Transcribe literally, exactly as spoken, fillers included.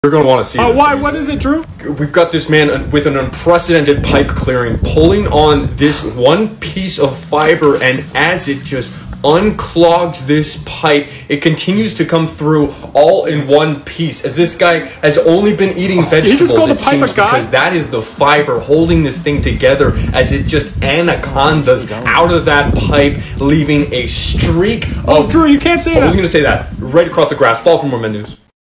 You're going to want to see Oh, this. why? What is it, Drew? We've got this man with an unprecedented pipe clearing, pulling on this one piece of fiber, and as it just unclogs this pipe, it continues to come through all in one piece. As this guy has only been eating vegetables, Did you just call the it pipe seems, a guy? because that is the fiber holding this thing together as it just anacondas out of that pipe, leaving a streak of... Oh, Drew, you can't say I that. was going to say that. Right across the grass. Fall for more men news.